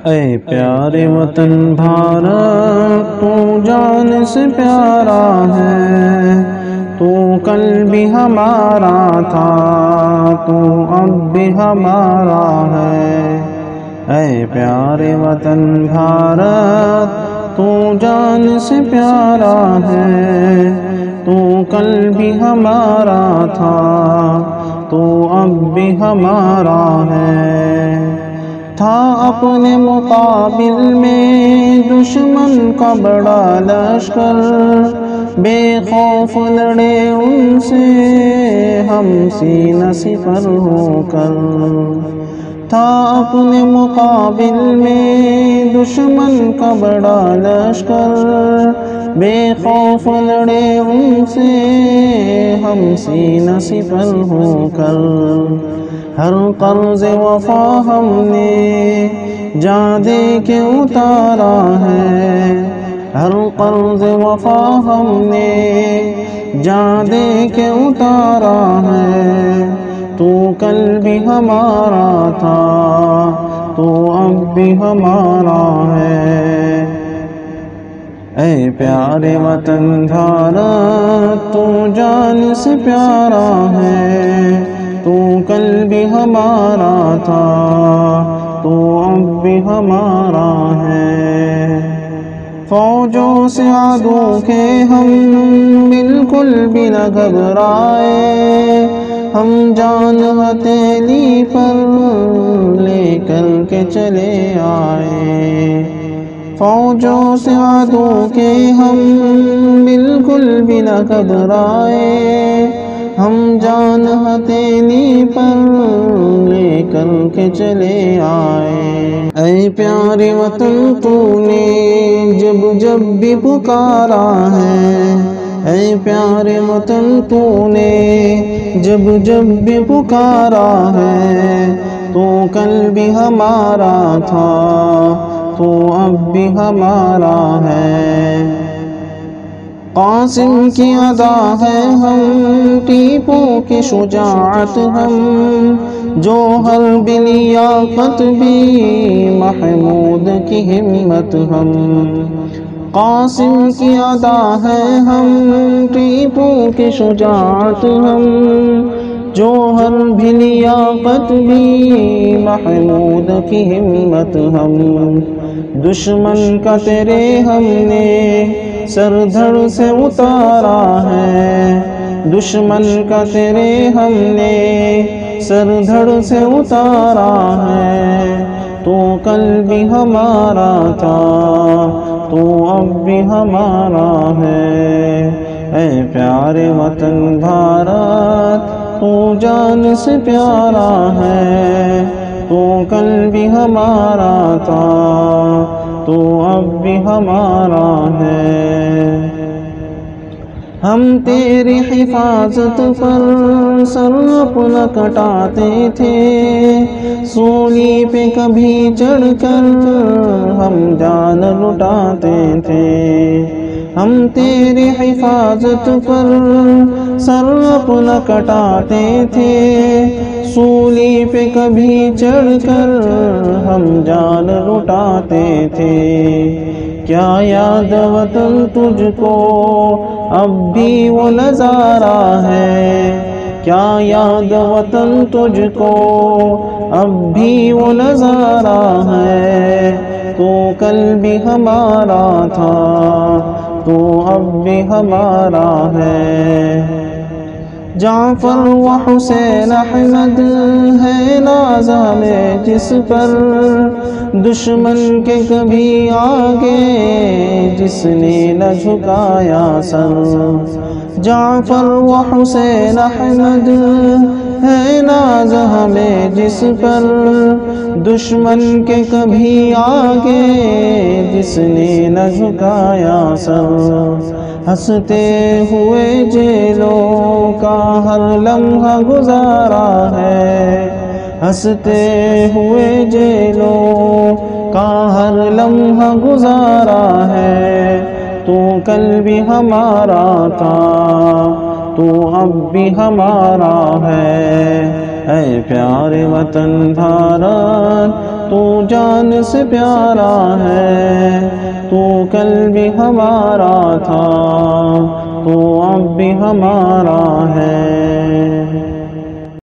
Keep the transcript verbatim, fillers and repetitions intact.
اے پیارے وطن بھارت تو جان سے پیارا ہے، تو کل بھی ہمارا تھا تو اب بھی ہمارا ہے۔ اے پیارے وطن بھارت تو جان سے پیارا ہے، تو کل بھی ہمارا تھا تو اب بھی ہمارا ہے۔ تھا اپنے مقابل میں دشمن کا بڑا لشکر، بے خوف لڑے ان سے ہم سینہ سپر ہو کر۔ تھا اپنے مقابل میں دشمن کا بڑا لشکر، بے خوف لڑے ان سے ہم سینہ سپر ہو کر۔ ہر قرض وفا ہم نے جاں دے کے اتارا ہے، ہر قرض وفا ہم نے جاں دے کے اتارا ہے۔ تو کل بھی ہمارا تھا تو اب بھی ہمارا ہے۔ اے پیارے وطن بھارت تو جان سے پیارا ہے، تو کل بھی ہمارا تھا تو اب بھی ہمارا ہے۔ فوجوں سے عدو کے ہم بالکل بھی نہ گھبرائے، ہم جان ہتھیلی پر لے کر کے چلے آئے۔ فوجوں سے عدو کے ہم بالکل بھی نہ گھبرائے، ہم جان ہتھیلی پر لے کر کے چلے آئے۔ اے پیارے وطن تو نے جب جب بھی پکارا ہے، اے پیارے وطن تو نے جب جب بھی پکارا ہے، تو کل بھی ہمارا تھا تو اب بھی ہمارا ہے۔ قاسم کی ادا ہے ہم، ٹیپو کی شجاعت ہم، جوہر بھی لیاقت بھی محمود کی ہمت ہم۔ قاسم کی ادا ہے ہم، ٹیپو کی شجاعت ہم، جوہر بھی لیاقت بھی محمود کی ہمت ہم۔ دشمن کا تیرے ہم نے سر دھڑ سے اتارا ہے، دشمن کا تیرے ہم نے سر دھڑ سے اتارا ہے۔ تو کل بھی ہمارا تھا تو اب بھی ہمارا ہے۔ اے پیارے وطن بھارت تو جان سے پیارا ہے، تو کل بھی ہمارا تھا تو اب بھی ہمارا ہے۔ ہم تیری حفاظت پر سر اپنا کٹاتے تھے، سولی پہ کبھی چڑھ کر ہم جان لٹاتے تھے۔ ہم تیری حفاظت پر سر اپنا کٹاتے تھے، سولی پہ کبھی چڑھ کر ہم جان لٹاتے تھے۔ کیا یاد وطن تجھ کو اب بھی وہ نظارہ ہے، کیا یاد وطن تجھ کو اب بھی وہ نظارہ ہے۔ تو کل بھی ہمارا تھا تو اب بھی ہمارا ہے۔ جعفر و حسین احمد ہے ناز ہمیں جس پر، دشمن کے کبھی آگے جس نے نہ جھکایا سر۔ جعفر و حسین احمد ہے ناز ہمیں جس پر، دشمن کے کبھی آگے جس نے نہ جھکایا سر۔ ہنستے ہوئے جیلوں کا ہر لمحہ گزارا ہے، ہنستے ہوئے جیلوں کا ہر لمحہ گزارا ہے۔ تو کل بھی ہمارا تھا تو اب بھی ہمارا ہے۔ اے پیارے وطن بھارت تو جان سے پیارا ہے، تو کل بھی ہمارا تھا تو اب بھی ہمارا ہے۔